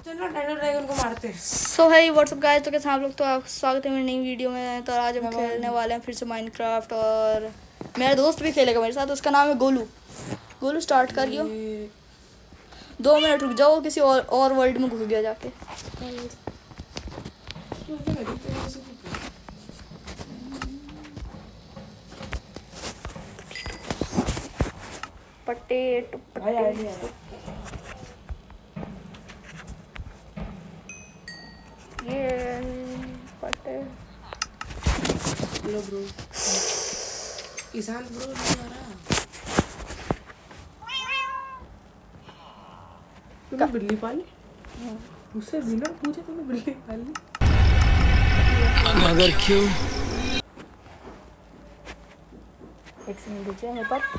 चलो dino dragon को मारते हैं। सो है व्हाट्सअप गाइस, तो कैसे आप लोग। तो आप स्वागत है मेरी नई वीडियो में। तो आज हम खेलने वाले हैं फिर से माइनक्राफ्ट, और मेरा दोस्त भी खेलेगा मेरे साथ। उसका नाम है गोलू। गोलू स्टार्ट करियो। 2 मिनट रुक जाओ, किसी और वर्ल्ड में घुस गया जाके। पटेट ये पटे हेलो ब्रो, ईशान ब्रो नहीं आ रहा। तूने बिल्ली पाली? मुझसे बिना पूछे तूने बिल्ली पाली? मगर क्यों? एक सेकंड रुकिए मेरे पास।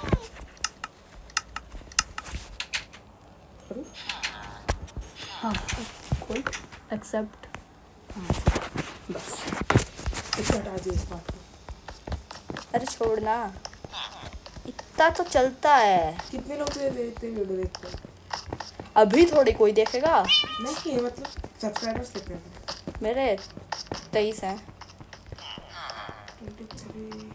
हाँ कोई एक्सेप्ट। बस इसको हटा दिया इस बात को। अरे छोड़ना, इतना तो चलता है। कितने लोग तुझे देखते हैं, वीडियो देखते हैं? अभी थोड़ी कोई देखेगा। नहीं मतलब सब्सक्राइबर्स कितने हैं? मेरे 23 हैं। 23।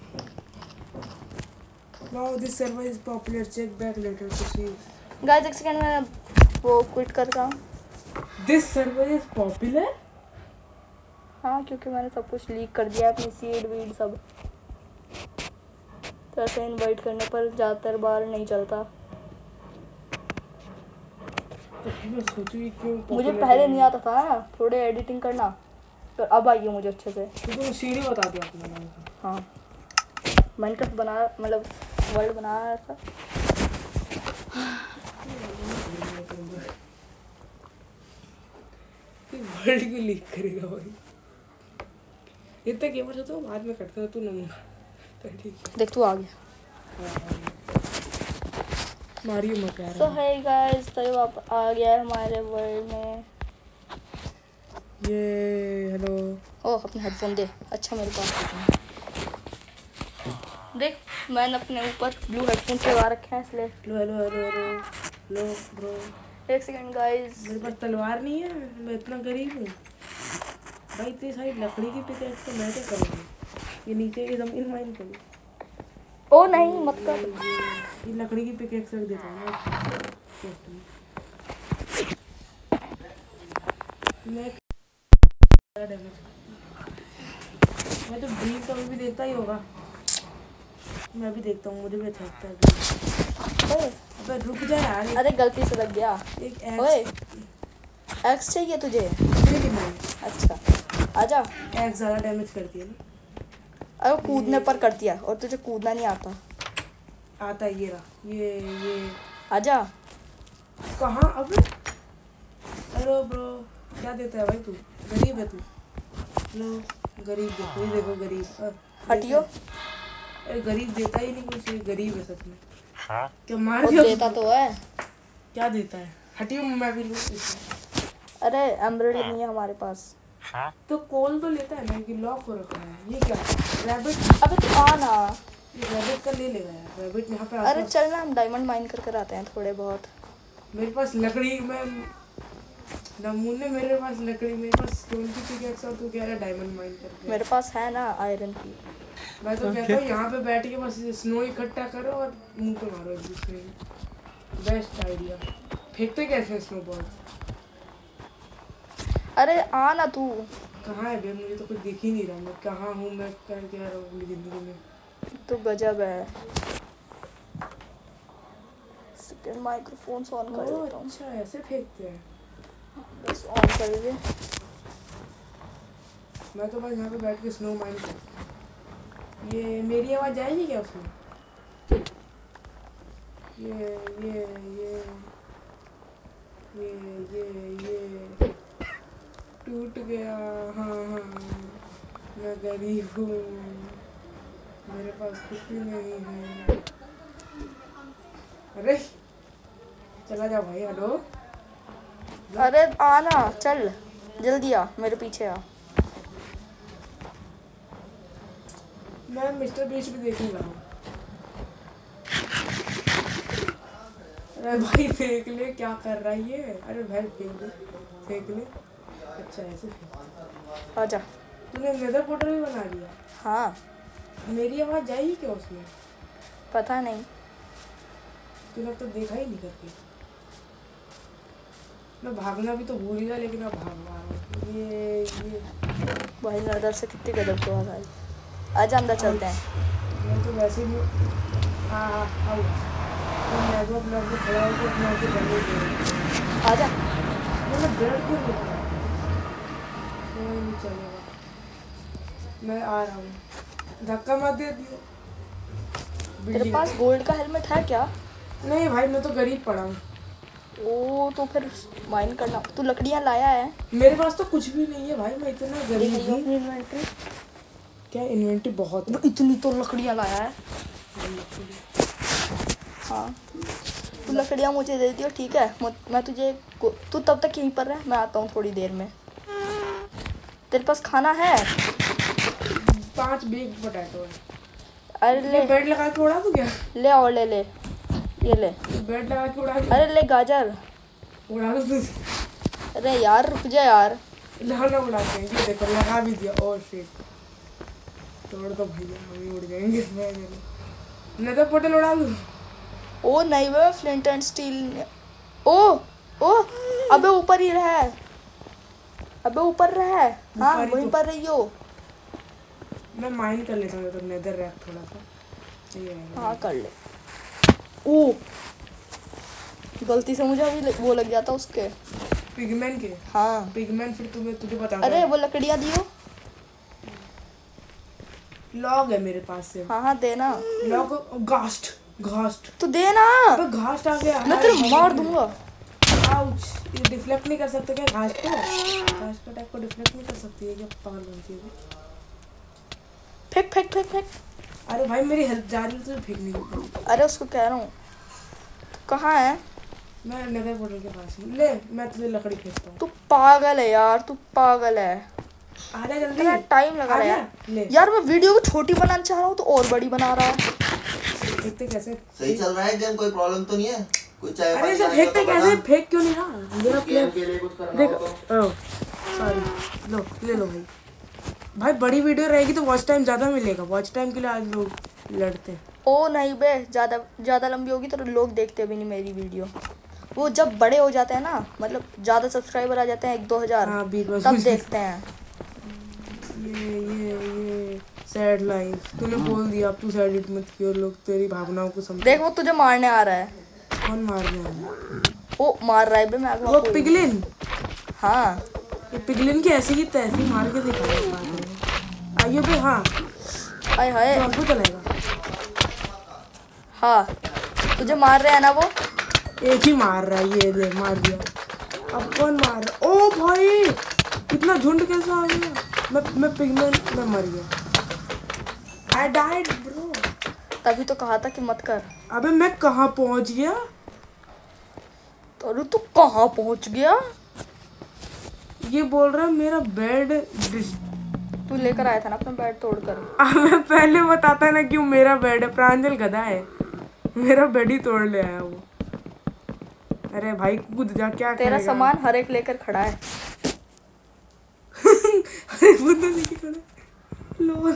Wow, this server is popular. Check back later to see. Guys एक सेकंड में वो क्विट कर रहा हूँ। This server is popular? हाँ, क्योंकि मैंने सब कुछ लीक कर दिया, अपनी सीड वीड सब। तो ऐसे इनवाइट करने पर ज़्यादातर बार नहीं चलता। तो मैं सोचूं कि क्यों मुझे पहले नहीं आता था ना थोड़े एडिटिंग करना, तो अब आई है मुझे अच्छे से। तो सीढ़ी बता दिया आपने मैंने। हाँ, माइनक्राफ्ट बना मतलब वर्ल्ड बना रहा था। वर्ल्ड की लीक करेगा भाई। इतना गेमर हो तो बाद में करता तू नमूना। तो ठीक है, देख तू आ गया। मारियो मत यार। तो है गाइस, तो आप आ गया है हमारे वर्ल्ड में। ये हेलो। ओह अपने हेडफोन दे। अच्छा मेरे पास देख, मैंने अपने ऊपर ब्लू हेडफोन लगा रखे हैं इसलिए। Hello hello hello hello hello bro. एक सेकंड गाइस, मेरे पास तलवार नहीं है, मैं इतना गरीब हूँ भाई। इतनी सारी लकड़ी की पिकैक्स तो मैं क्या करूँगी? ये नीचे की जमीन माइन करूँ? ओ नहीं मत कर। ये लकड़ी की पिकैक्स रख देता हूँ मैं तो ब्रीफ तो भी देता ही होगा। मैं भी देखता हूँ, मुझे भी अच्छा लगता है। अबे रुक जा यार। अरे गलती से लग गया। एक ओए एक्स चाहिए तुझे? अच्छा आजा। एक्स ज़्यादा डैमेज करती है ना। अरे कूदने पर करती है और तुझे कूदना नहीं आता। आता है, ये रहा। ये आजा। कहाँ? अबे हेलो ब्रो, क्या देता है भाई तू? गरीब है तू। हेलो गरीब, देखो ये देखो गरीब। हटियो। अरे गरीब देता ही नहीं कुछ, ये गरीब है सच में। हाँ? क्या मार दिया? देता तो है। क्या देता है? हटियो, मैं भी लूँ। अरे एमराल्ड नहीं है हमारे पास। हाँ? तो कॉल तो लेता है ना कि लॉक हो रखा है। ये क्या रैबिट? अबे तू आ ना। ये रैबिट का ले लेगा यार। रैबिट यहाँ पे अरे चल ना, हम डायमंड माइन कर आते हैं थोड़े बहुत। मेरे पास लकड़ी में नमूने, मेरे पास लकड़ी, मेरे पास स्टोन की पिकैक्स और तू कह रहा है डायमंड माइन करके। मेरे पास है ना आयरन की। मैं तो कहता हूँ यहाँ पे बैठ के बस स्नो इकट्ठा करो और मुंह पे मारो एक दूसरे को। Best idea. फेंकते कैसे स्नो बॉल? अरे आ ना तू। कहाँ है बे? मुझे तो कुछ दिख ही नहीं रहा। मैं कहाँ हूँ? मैं कर क्या रहा हूँ अपनी जिंदगी में? तो गजब है। माइक्रोफोन ऑन कर देता हूँ। अच्छा ऐसे फेंकते हैं। बस ऑन कर दे। मैं तो बस यहाँ पे बैठ के स्नो माइन करता हूँ। ये मेरी आवाज़ जाएगी क्या उसमें? ये ये ये ये ये टूट गया। हाँ हाँ, मैं गरीब हूँ, मेरे पास कुछ भी नहीं है। अरे चला जा भाई। हेलो अरे आ ना, चल जल्दी आ, मेरे पीछे आ। मैं मिस्टर बीस्ट भी देखने लगा। अरे भाई फेंक ले, क्या कर रहा है ये? अरे भाई फेंक दे, फेंक ले। अच्छा ऐसे फेंक। आजा। तूने नेदर पोर्टल भी बना लिया? हाँ। मेरी आवाज़ जाएगी क्या उसमें? पता नहीं। तूने अब तो देखा ही नहीं करके। मैं भागना भी तो भूल गया, लेकिन अब भाग रहा हूँ। ये भाई नजर से कितनी गजब की आवाज़ आई। आजा अंदर चलते हैं। मैं तो वैसे भी हाँ आओ। मैं नेटवर्क ब्लॉक में खड़ा होकर अपने आप को बनने दे। आजा। मैंने ब्रेड क्यों लिखा? कोई नहीं चलेगा, मैं आ रहा हूँ। धक्का मत दे दियो। तेरे पास गोल्ड का हेलमेट है क्या? नहीं भाई, मैं तो गरीब पड़ा हूँ। ओ तो फिर माइन करना। तू लकड़ियाँ लाया है? मेरे पास तो कुछ भी नहीं है भाई, मैं इतना गरीब हूँ। इन्वेंटरी क्या इन्वेंटरी बहुत है। इतनी तो लकड़ियाँ लाया है। हाँ तू लकड़ियाँ मुझे दे दियो, ठीक है? मैं तुझे तू तब तक यहीं पर रह, मैं आता हूँ थोड़ी देर में। तेरे पास खाना है? 5 बिग पोटैटो है। अरे ले बेड लगा के उड़ा दूँ क्या? ले और ले ले ये ले। बेड लगा के उड़ा दूँ? अरे ले गाजर। उड़ा दूँ तुझे? अरे यार रुक जा यार। लगा उड़ाते हैं। ये देखो लगा भी दिया। और शिट, तोड़ दो भैया, हम ही उड़ जाएंगे इसमें। नेदर पोर्टल उड़ा दूँ? ओ नहीं वे फ्लिंट एंड स्टील। ओ ओ अबे ऊपर ही रहा है। अबे ऊपर रहा है। हाँ ऊपर ही वहीं तो। पर रही हो। मैं माइन कर लेता हूँ तो नेदर रैक थोड़ा सा। ये है। हाँ कर ले। ओ गलती से मुझे अभी वो लग जाता उसके। पिगमैन के? हाँ पिगमैन फिर तुझे बता। अरे वो लकड़ियाँ दियो। लॉग है मेरे पास से। हाँ हाँ देना। लॉग घास्ट तू देना। अबे घास्ट आ गया। मैं तेरे मार दूंगा। आउच। ये डिफ्लेक्ट नहीं कर सकते क्या घास्ट को? घास्ट का टाइप को डिफ्लेक्ट नहीं कर सकती है क्या? पागल बनती है। फेंक फेंक फेंक फेंक। अरे भाई मेरी हेल्प जा रही है, तुझे फेंकने की। अरे उसको कह रहा हूँ। कहाँ है? मैं नेदर पोर्टल के पास हूँ। ले मैं तुझे लकड़ी फेंकता हूँ। तू पागल है यार, तू पागल है। आजा जल्दी। इतना टाइम लगा रहा है यार। ले यार मैं वीडियो को छोटी बनाना चाह रहा हूँ तो और बड़ी बना रहा है। फेंकते कैसे? सही चल रहा है गेम, कोई प्रॉब्लम तो नहीं है? कुछ चाहे अरे इसे फेंकते कैसे? फेंक क्यों नहीं रहा मेरा गेम प्लेयर? के लिए कुछ करना देख हो तो ओह सॉरी। लो ले लो भाई। भाई बड़ी वीडियो रहेगी तो वॉच टाइम ज़्यादा मिलेगा। वॉच टाइम के लिए आज लोग लड़ते हैं। ओ नहीं बे, ज़्यादा लंबी होगी तो लोग देखते भी नहीं मेरी वीडियो। वो जब बड़े हो जाते हैं ना, मतलब ज़्यादा सब्सक्राइबर आ जाते हैं 1-2 हज़ार, हाँ, बीच तब देखते हैं। ये सैड लाइफ तूने बोल दिया। अब तू सैड मत कियो, लोग तेरी भावनाओं को समझ। देख वो तुझे मारने आ रहा है। कौन मारने आया? ओ मार रहा है बे। मैं वो पिगलिन। हाँ ये पिगलिन की ऐसी की तैसी मार के दिखा। आइयो बे। हाँ हाय हाय। तो आपको चलेगा। हाँ तुझे मार रहे हैं ना वो। एक ही मार रहा है। ये ले मार दिया। अब कौन मार रहा? ओ भाई इतना झुंड कैसे आ गया? मैं पिगमेन में मर गया। I died bro. तभी तो कहा था कि मत कर। अबे मैं कहाँ पहुँच गया? तो तू कहाँ पहुँच गया? ये बोल रहा है मेरा बेड तू लेकर आया था ना अपना बेड तोड़कर। मैं पहले बताता ना क्यों मेरा बेड है। प्रांजल गधा है, मेरा बेड ही तोड़ ले आया वो। अरे भाई कूद जा। क्या तेरा सामान हर एक लेकर खड़ा है। अरे बंदा लेके खड़ा लो।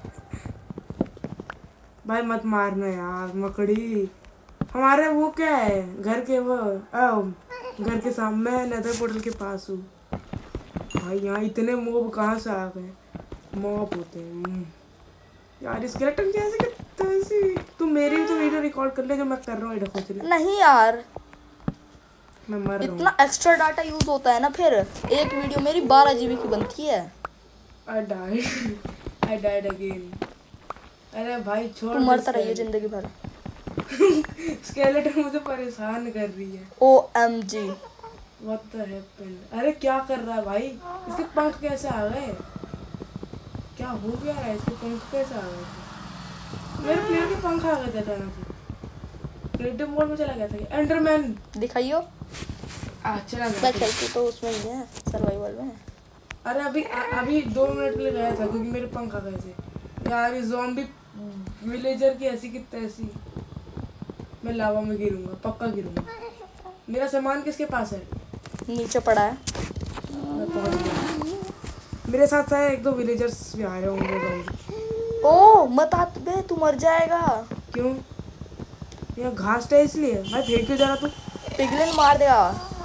भाई मत मारना यार मकड़ी। हमारे वो क्या है घर के वो घर के सामने नेदर पोर्टल के पास हूँ। भाई यहाँ इतने मॉब कहाँ से आ गए? मॉब होते हैं यार। स्केलेटन कैसे करते हैं? तू मेरी भी तो वीडियो रिकॉर्ड कर ले जो मैं कर रहा हूँ। देखो चलिए नहीं यार, मैं मर रहा हूँ। इतना एक्स्ट्रा डाटा यूज होता है ना, फिर एक वीडियो मेरी 12 GB की बनती है। I died again। अरे भाई छोड़। तू मरता रहिए जिंदगी भर। स्केलेटन मुझे परेशान कर रही है। OMG। What the happened? अरे क्या कर रहा है भाई? इसके पंख कैसे आ गए? क्या हो गया है? इसके पंख कैसे आ गए थे? मेरे प्लेयर के पंख आ गए थे अचानक से। क्रिएटिव मोड में चला गया था। एंडरमैन दिखाइयो। चला गया। मैं खेलती तो उसमें ही है, सर्वाइवल में। अरे अभी 2 मिनट के लिए गया था क्योंकि मेरे पंख आ गए थे यार। ये ज़ॉम्बी विलेजर की ऐसी की तैसी। मैं लावा में गिरूंगा, पक्का गिरूंगा। मेरा सामान किसके पास है? नीचे पड़ा है। मैं पहुंच गया। मेरे साथ साथ एक दो विलेजर्स भी आ रहे होंगे zombie। ओ मत हाथ बे, तू मर जाएगा। क्यों? यहाँ घास है इसलिए। भाई फेंक क्यों जा रहा तू? पिगलिन मार देगा।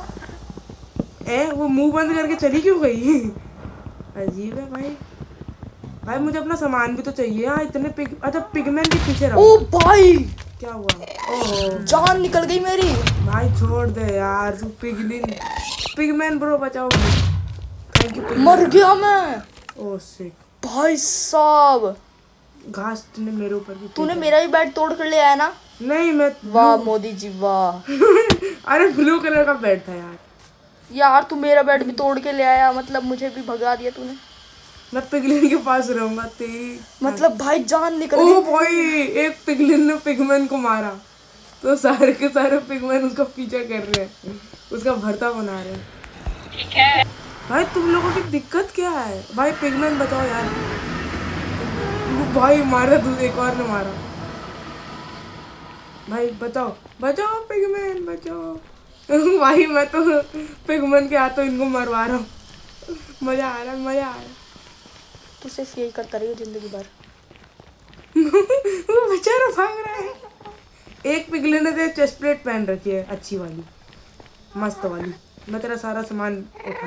वो मुंह बंद करके चली क्यों गई? अजीब है भाई। भाई मुझे अपना सामान भी तो चाहिए। हाँ इतने अच्छा पिगमैन के पीछे रहो। ओ भाई क्या हुआ? ओह जान निकल गई मेरी। भाई छोड़ दे यार तू पिगमैन ब्रो बचाओ। थैंक यू मर गया मैं। ओह शिट भाई साहब घास ने मेरे ऊपर भी तूने मेरा ही बेड तोड़ कर ले आया ना। नहीं मैं वाह मोदी जी वाह। अरे ब्लू कलर का बेड था यार। यार तू मेरा बेड भी तोड़ के ले आया, मतलब मुझे भी भगा दिया तूने। मैं पिगलिन के पास रहूंगा तेरी। मतलब भाई जान निकल ओ गई। भाई एक पिगलिन ने पिगमैन को मारा तो सारे के सारे पिगमैन उसका पीछा कर रहे हैं, उसका भरता बना रहे हैं। भाई तुम लोगों की दिक्कत क्या है? भाई पिगमैन बचाओ यार। भाई मारा तू, एक और ने मारा। भाई बचाओ बचाओ पिगमैन बचाओ। भाई मैं तो पिगमैन के हाथों इनको मरवा रहा हूँ। मजा आ रहा है मजा आ रहा है। तू सिर्फ यही करता रही जिंदगी भर। वो बेचारा भाग रहा है। एक पिगलिन ने चेस्ट प्लेट पहन रखी है अच्छी वाली मस्त वाली। मैं तेरा सारा सामान उठा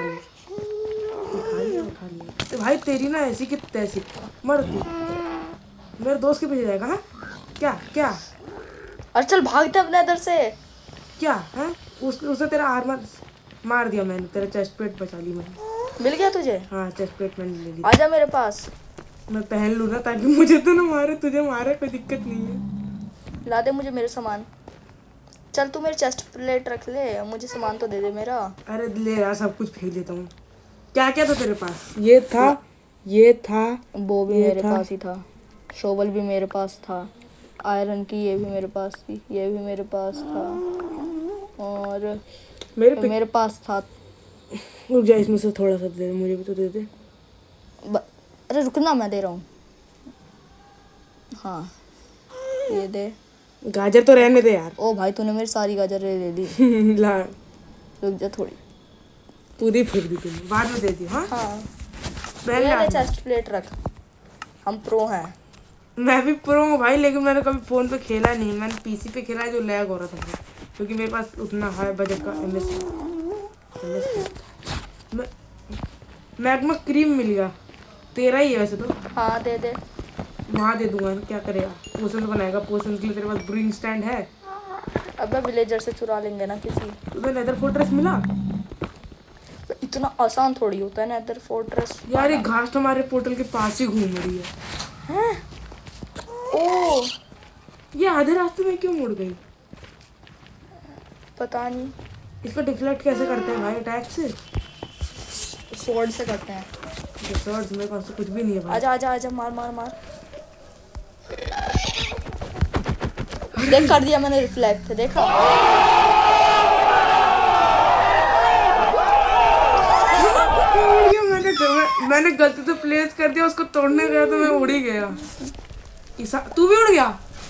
लिया। तो भाई तेरी ना ऐसी की तैसी मर तू। मेरे दोस्त के पीछे जाएगा? हाँ क्या क्या? अरे चल भागते अपने इधर से। क्या है? उसने तेरा आर्मर मार दिया। मैंने तेरा चेस्ट प्लेट बचा ली। मैंने मिल गया तुझे? हाँ चेस्ट प्लेट मैंने ले ली। आजा मेरे पास। मैं पहन लूँ ना ताकि मुझे तो ना मारे, तुझे मारे कोई दिक्कत नहीं है। ला दे मुझे मेरे सामान। चल तू मेरी चेस्ट प्लेट रख ले, मुझे सामान तो दे दे मेरा। अरे ले यार सब कुछ फेंक देता हूँ। क्या क्या था तेरे पास? ये था वो भी मेरे पास ही था। शोवल भी मेरे पास था। आयरन की ये भी मेरे पास थी। ये भी मेरे पास था। और मेरे पास था। रुक जा इसमें से थोड़ा सा दे, मुझे भी तो दे दे। अरे रुकना मैं दे रहा हूँ। हाँ ये दे। गाजर तो रहने दे यार। ओ भाई तूने मेरी सारी गाजर ले ली। ला रुक जा थोड़ी। पूरी फेंक दी तूने, बाद में दे दी। हाँ ये ले चेस्ट प्लेट रख। हम प्रो हैं। मैं भी प्रो हूँ भाई, लेकिन मैंने कभी फोन पे खेला नहीं। मैंने पीसी पे खेला है जो लैग हो रहा था क्योंकि मेरे पास उतना हाई बजट का मैग्मा क्रीम मिल गया। तेरा ही है वैसे तो। हाँ दे दे। वहाँ दे दूंगा। क्या करेगा? पोशन बनाएगा। पोशन के लिए तेरे पास ब्रूइंग स्टैंड है? अब विलेजर से चुरा लेंगे ना किसी। तुम्हें नेदर फोर्ट्रेस मिला? इतना आसान थोड़ी होता है नेदर फोर्ट्रेस। यार ये घास हमारे पोर्टल के पास ही घूम रही है। हैं? ओ ये आधे रास्ते में क्यों मुड़ गई? पता नहीं। इसको डिफ्लेक्ट कैसे करते हैं भाई? अटैक से? स्वॉर्ड से करते हैं। स्वॉर्ड्स मेरे पास तो कुछ भी नहीं है भाई। आजा आजा आजा मार मार मार। देख कर दिया मैंने रिफ्लेक्ट, देखा? मैंने गलती से प्लेस कर दिया, उसको तोड़ने गया तो मैं उड़ ही गया। तू भी उड़ गया?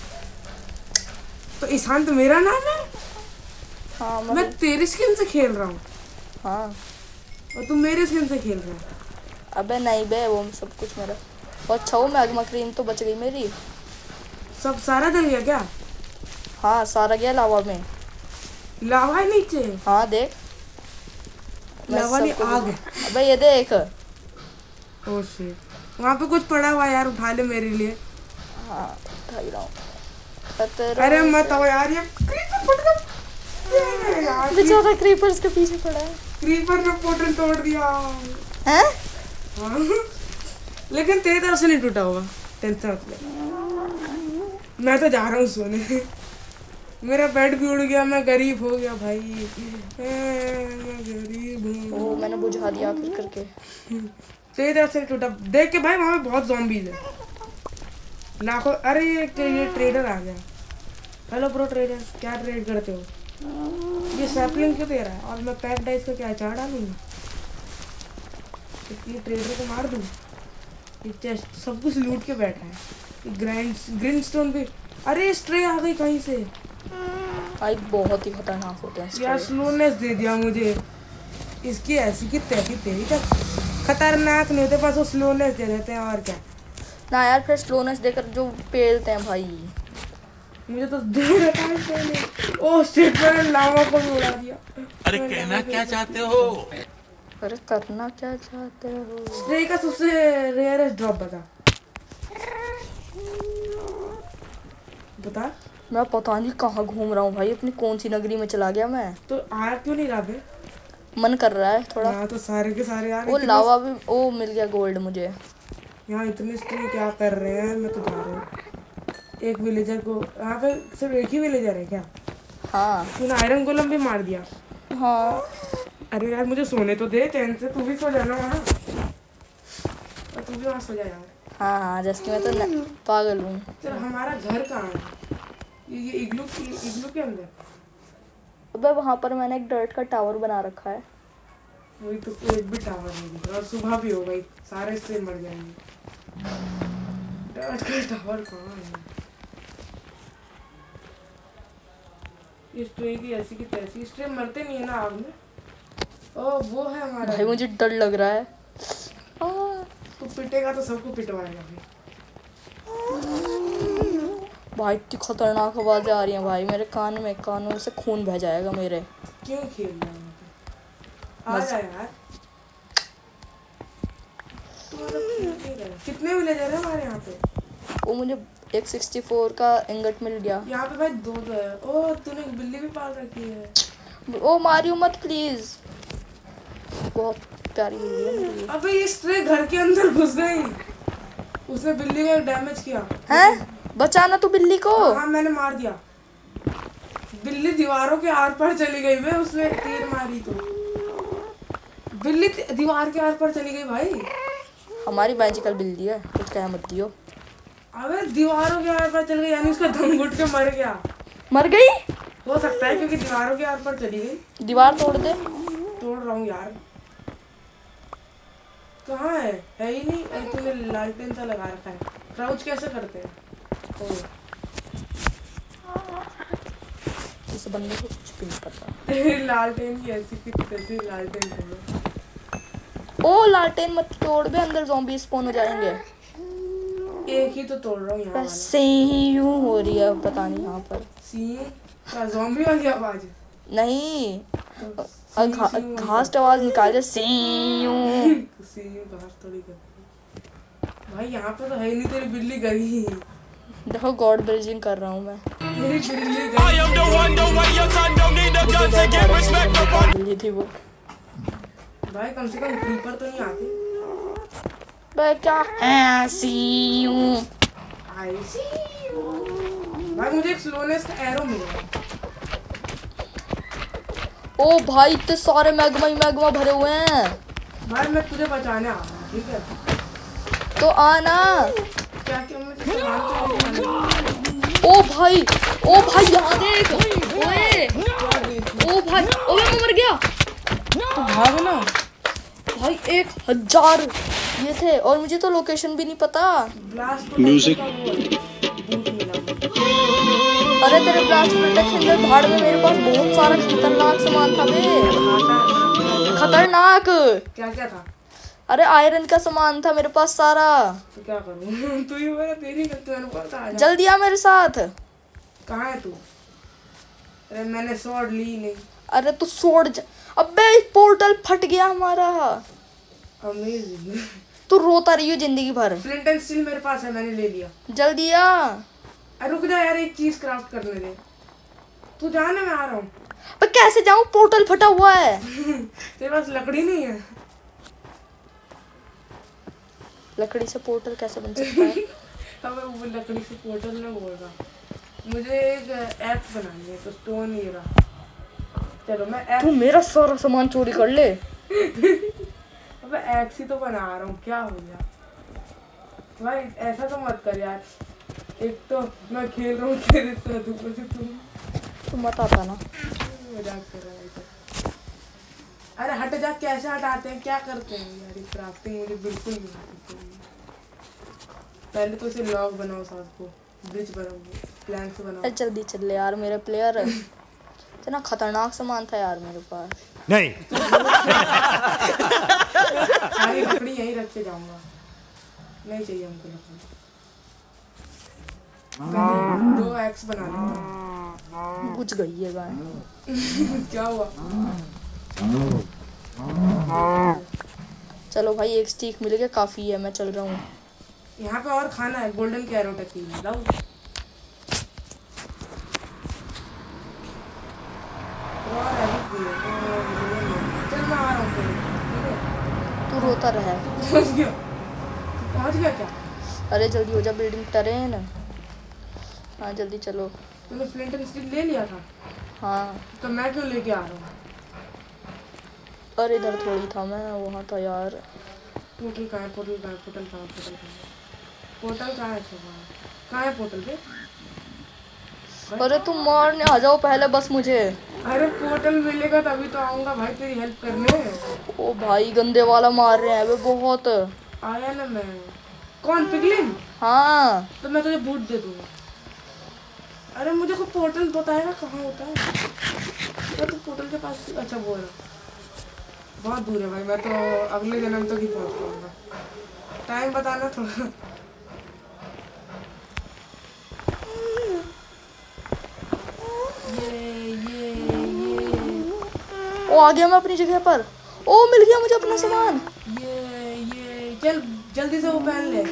तो ईशान तो मेरा नाम है। हाँ मैं तेरी स्किन से खेल रहा हूँ। हाँ और तू मेरे स्किन से खेल रहा है। अबे नहीं बे, वो सब कुछ मेरा। और अच्छा वो मैग्मा क्रीम तो बच गई मेरी। सब सारा जल गया क्या? हाँ सारा गया लावा में। लावा है नीचे? हाँ देख लावा नहीं आग है। अबे ये देख। ओह शिट, वहाँ पे कुछ पड़ा हुआ यार, उठा ले मेरे लिए। हाँ उठा ही रहा हूँ। अरे मत आओ यार, ये क्रीपर फट गया। बेचारा क्रीपर्स के पीछे पड़ा है। क्रीपर ने पोर्टल तोड़ दिया हैं? हाँ। लेकिन तेरी तरफ से नहीं टूटा होगा, टेंशन मत ले। मैं तो जा रहा हूँ सोने। मेरा बेड भी उड़ गया, मैं गरीब हो गया भाई। मैं गरीब हूँ। ओ मैंने बुझा दिया आखिर करके। तेरी तरफ से नहीं टूटा। देख के भाई वहाँ पे बहुत ज़ॉम्बीज़ है, लाखों। अरे ये ट्रेडर आ गया। हेलो प्रो ट्रेडर, क्या ट्रेड करते हो? ये सैपलिंग क्यों दे रहा है? और मैं पैक डाइस का क्या अचार डालूंगा? ये ट्रेडर को मार दूँ? ये चेस्ट सब कुछ लूट के बैठा है। ग्रीन स्टोन भी। अरे स्ट्रे आ गई कहीं से। भाई बहुत ही खतरनाक होते हैं यार स्लोनेस दे दिया मुझे। इसकी ऐसी की तैसी तेरी तक खतरनाक नहीं होते, बस वो स्लोनेस दे देते हैं और क्या। ना यार फिर स्लोनेस देकर जो पेलते हैं भाई। मुझे तो ओ शिट, मैंने लावा को भी उड़ा दिया। अरे कहना क्या चाहते हो? अरे करना क्या चाहते हो? स्ट्रे का सबसे रेयरेस्ट ड्रॉप बता। मैं पता नहीं कहाँ घूम रहा हूँ भाई, अपनी कौन सी नगरी में चला गया मैं। तो आया क्यों नहीं रहा बे? मन कर रहा है थोड़ा। यहाँ तो सारे के सारे यार वो लावा भी, ओ मिल गया गोल्ड मुझे। यहाँ इतने स्ट्रे क्या कर रहे हैं, मैं तो जा रहा हूँ। एक विलेजर को यहाँ पे सिर्फ एक ही विलेजर है क्या? हाँ तूने आयरन गोलम भी मार दिया। हाँ। अरे यार मुझे सोने तो दे चैन से, तू भी सो जाना वहाँ, और तू भी वहाँ सो जा यार। हाँ हाँ जैसे कि मैं तो पागल हूँ। चल हमारा घर कहाँ है? ये इग्लू के अंदर। अबे वहाँ पर मैंने एक डर्ट का टावर बना रखा है। वही तो, एक भी टावर नहीं दिख रहा, और सुबह भी हो गई, सारे स्ट्रे मर जाएंगे। डर्ट का टावर कहाँ है? ये स्ट्रे की ऐसी की तैसी, स्ट्रे मरते नहीं है ना आग में। ओ वो है हमारा भाई मुझे डर लग रहा है। तू पिटेगा तो सबको पिटवाएगा भाई। भाई इतनी खतरनाक आवाजें आ रही हैं भाई मेरे कानों से खून बह जाएगा मेरे। क्यों खेल रहा है? आ जा यार। कितने विलेजर है हमारे यहाँ पे? वो मुझे एक 64 का इंगट मिल गया। यहाँ पे भाई दो है। ओ तूने बिल्ली भी पाल रखी है। ओ मारियो मत प्लीज, बहुत प्यारी बिल्ली है मेरी। अबे ये स्ट्रे घर के अंदर घुस गई, उसने बिल्ली को डैमेज किया। हैं? बचाना तू बिल्ली को। हाँ मैंने मार दिया। बिल्ली दीवारों के आर पार चली गई बे, उसने तीर मारी तो बिल्ली दीवार के आर पार चली गई भाई। हमारी मैजिकल बिल्ली है, कुछ कह मत दियो। अबे दीवारों के आर पार चल गई, यानी उसका दम घुट के मर गया। मर गई हो सकता है क्योंकि दीवारों के आर पार चली गई। दीवार तोड़ दे। तोड़ रहा हूँ यार। कहाँ है ही नहीं। अरे तूने लालटेन सा लगा रखा है। क्राउच कैसे करते हैं? इस बंदे को कुछ भी नहीं पता। तेरी लालटेन की ऐसी की तैसी लालटेन तोड़ो। ओ लालटेन मत तोड़ बे, अंदर ज़ॉम्बी स्पॉन हो जाएंगे। एक ही तो तोड़ रहा हूँ यहाँ वाला। से ही यूं हो रही है, पता नहीं यहाँ पर सी क्या ज़ॉम्बी वाली आवाज? नहीं तो घास तो आवाज निकाल दे। सी यूं घास थोड़ी कर भाई, यहाँ पे तो है ही नहीं। तेरी बिल्ली गई। देखो गॉड ब्रिजिंग कर रहा हूँ मैं। तेरी बिल्ली बिल्ली थी वो। भाई कम से कम क्रीपर तो नहीं आती। भाई क्या है? सी यूं आई सी भाई, मुझे एक स्लोनेस का एरो मिला। ओ भाई इतने सारे मैग्मा भरे हुए हैं भाई मैं तुझे बचाने आ रहा हूँ, ठीक है? तो आना। क्या क्या मुझे ओ भाई यहाँ देख। ओए ओ भाई, ओए मैं मर गया। तो भाग ना भाई 1000 ये थे, और मुझे तो लोकेशन भी नहीं पता। Blast music. अरे तेरे ब्लास्ट प्रोटेक्शन के भाड़ में मेरे पास बहुत सारा खतरनाक सामान था बे। खतरनाक क्या क्या था? अरे आयरन का सामान था मेरे पास सारा। तो क्या करूँ? तू ही मेरा तेरी करते हैं। जल्दी आ मेरे साथ। कहाँ है तू? अरे मैंने स्वॉर्ड ली नहीं। अरे तू छोड़ जा। अबे पोर्टल फट गया हमारा। अमेजिंग। तू रोता रही हो जिंदगी भर। फ्लिंट एंड स्टील मेरे पास है, मैंने ले लिया। जल्दी आ। अरे रुक जा यार, एक चीज क्राफ्ट करने दे। तू जाना, मैं आ रहा हूँ। पर कैसे जाऊँ, पोर्टल फटा हुआ है। तेरे पास लकड़ी नहीं है? लकड़ी से पोर्टल कैसे बन सकता है? अब वो लकड़ी से पोर्टल में बोल रहा। मुझे एक एक्स बनानी है, तो स्टोन नहीं रहा। चलो मैं तू मेरा सारा सामान चोरी कर ले। अब एक्स ही तो बना रहा हूँ, क्या हो गया भाई? ऐसा तो मत कर यार। एक तो मैं खेल रहा हूँ तेरे साथ, ऊपर से तू मत आता ना। मजाक कर रहा है। अरे हट जा, कैसे हटाते हैं, क्या करते हैं यार? ये क्राफ्टिंग मुझे बिल्कुल नहीं आती। पहले तो इसे लॉग बनाओ, साथ को ब्रिज बनाओ, प्लैंक्स बनाओ। जल्दी चल ले यार मेरे प्लेयर। इतना खतरनाक सामान था यार मेरे पास। नहीं। सारी लकड़ी यहीं रख के जाऊंगा, नहीं चाहिए हमको लकड़ी। 2 एक्स बना लेंगे। बुझ गई है गाय। क्या हुआ? चलो भाई एक स्टिक मिल गया, काफी है, मैं चल रहा हूँ। यहाँ पे और खाना है, गोल्डन कैरोट है, लाओ। और है भी है। चल मैं आ रहा हूँ फिर, ठीक है? तू रोता रहा। पहुँच गया क्या? अरे जल्दी हो जा, बिल्डिंग ट्रेन। हाँ जल्दी चलो। तूने फ्लिंट एंड स्टील ले लिया था? हाँ तो मैं क्यों लेके आ रहा हूँ? अरे इधर थोड़ी था मैं, वहाँ था यार। पोर्टल कहाँ है? पोर्टल कहाँ है? पोर्टल कहाँ है? पोर्टल कहाँ है? कहाँ है पोर्टल पे? अरे तुम मारने आ जाओ पहले बस मुझे। अरे पोर्टल मिलेगा तभी तो आऊंगा भाई तेरी हेल्प करने। ओ भाई गंदे वाला मार रहे हैं वे बहुत। आया ना मैं। कौन पिगलिन? हाँ तो मैं तुझे बूट दे दूंगा। अरे मुझे कोई पोर्टल बताएगा कहाँ होता है? मैं तो पोर्टल के पास, अच्छा बोल रहा, बहुत दूर है भाई, मैं तो अगले जन्म तक ही पहुँच पाऊंगा। टाइम बताना थोड़ा। ये ओ आ गया मैं अपनी जगह पर। ओ मिल गया मुझे अपना सामान। ये चल जल्दी से वो पहन ले।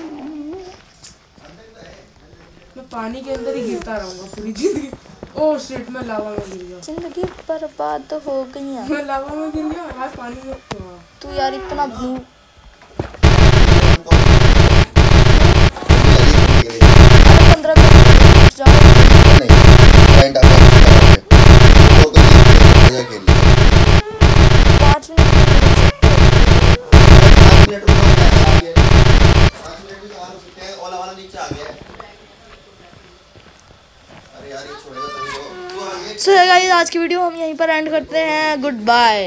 मैं पानी के अंदर ही गिरता रहूंगा पूरी जिंदगी। ओह शिट, मैं लावा में गिर गया। जिंदगी बर्बाद हो गई है। मैं लावा में गिर गया भाई, पानी में। तू यार इतना ब्लू। 15 मिनट जाओ। 5 मिनट। सो गाइस आज की वीडियो हम यहीं पर एंड करते हैं। Good bye.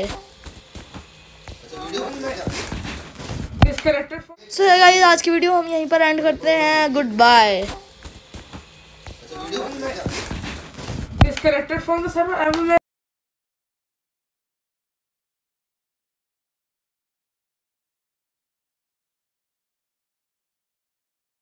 सो गाइस आज की वीडियो हम यहीं पर एंड करते हैं। Good bye. Disconnected from the server.